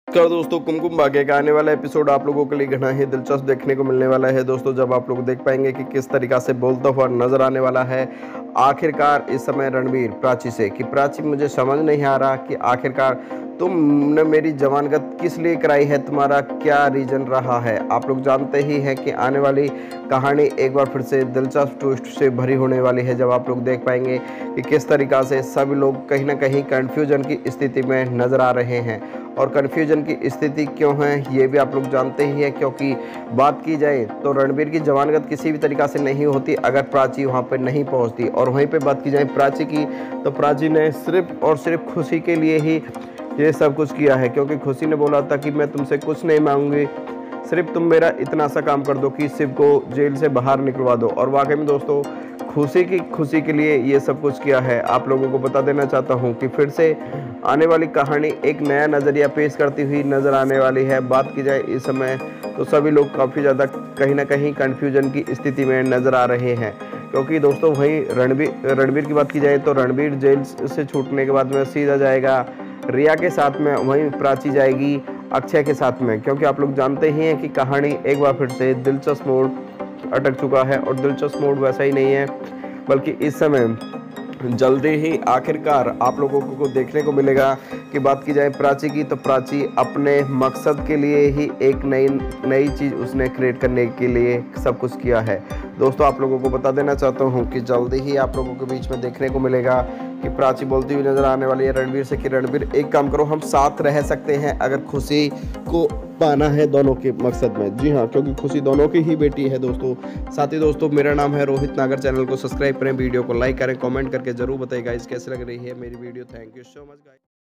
नमस्कार दोस्तों, कुमकुम भाग्य का आने वाला एपिसोड आप लोगों के लिए घना ही दिलचस्प देखने को मिलने वाला है दोस्तों। जब आप लोग देख पाएंगे कि किस तरीका से बोलता हुआ नजर आने वाला है आखिरकार इस समय रणबीर प्राची से कि प्राची, मुझे समझ नहीं आ रहा कि आखिरकार तुमने मेरी जमानत किस लिए कराई है, तुम्हारा क्या रीजन रहा है। आप लोग जानते ही हैं कि आने वाली कहानी एक बार फिर से दिलचस्प ट्विस्ट से भरी होने वाली है। जब आप लोग देख पाएंगे कि किस तरीका से सभी लोग कहीं ना कहीं कन्फ्यूजन की स्थिति में नजर आ रहे हैं, और कन्फ्यूजन की स्थिति क्यों है ये भी आप लोग जानते ही हैं, क्योंकि बात की जाए तो रणबीर की जमानत किसी भी तरीका से नहीं होती अगर प्राची वहाँ पर नहीं पहुँचती। और वहीं पे बात की जाए प्राची की, तो प्राची ने सिर्फ और सिर्फ खुशी के लिए ही ये सब कुछ किया है, क्योंकि खुशी ने बोला था कि मैं तुमसे कुछ नहीं मांगूंगी, सिर्फ तुम मेरा इतना सा काम कर दो कि शिव को जेल से बाहर निकलवा दो। और वाकई में दोस्तों खुशी के लिए ये सब कुछ किया है। आप लोगों को बता देना चाहता हूँ कि फिर से आने वाली कहानी एक नया नज़रिया पेश करती हुई नज़र आने वाली है। बात की जाए इस समय तो सभी लोग काफ़ी ज़्यादा कहीं ना कहीं कन्फ्यूजन की स्थिति में नज़र आ रहे हैं, क्योंकि दोस्तों वहीं रणबीर की बात की जाए तो रणबीर जेल से छूटने के बाद में सीधा जाएगा रिया के साथ में, वहीं प्राची जाएगी अक्षय के साथ में, क्योंकि आप लोग जानते ही हैं कि कहानी एक बार फिर से दिलचस्प मोड़ अटक चुका है। और दिलचस्प मोड़ वैसा ही नहीं है, बल्कि इस समय जल्दी ही आखिरकार आप लोगों को देखने को मिलेगा कि बात की जाए प्राची की, तो प्राची अपने मकसद के लिए ही एक नई चीज़ उसने क्रिएट करने के लिए सब कुछ किया है। दोस्तों आप लोगों को बता देना चाहता हूँ कि जल्दी ही आप लोगों के बीच में देखने को मिलेगा कि प्राची बोलती हुई नज़र आने वाली है रणबीर से कि रणबीर एक काम करो, हम साथ रह सकते हैं अगर खुशी को पाना है दोनों के मकसद में। जी हाँ, क्योंकि खुशी दोनों की ही बेटी है दोस्तों। साथ ही दोस्तों मेरा नाम है रोहित नागर, चैनल को सब्सक्राइब करें, वीडियो को लाइक करें, कमेंट करके जरूर बताइए गाइस कैसे लग रही है मेरी video. Thank you so much guys.